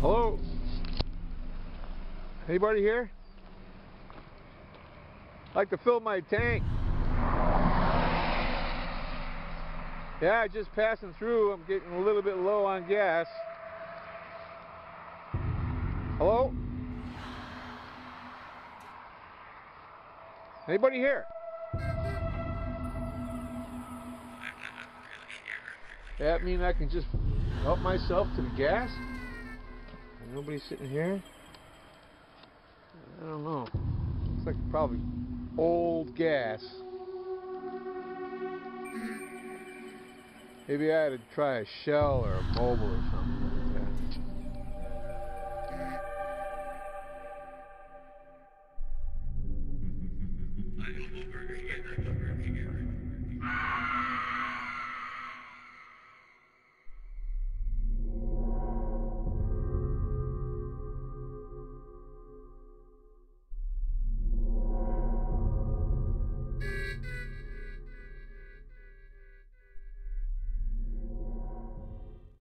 Hello? Anybody here? I'd like to fill my tank. Yeah, just passing through. I'm getting a little bit low on gas. Hello? Anybody here? That mean I can just help myself to the gas? Nobody sitting here? I don't know. Looks like probably old gas. Maybe I had to try a Shell or a Mobil or something like that.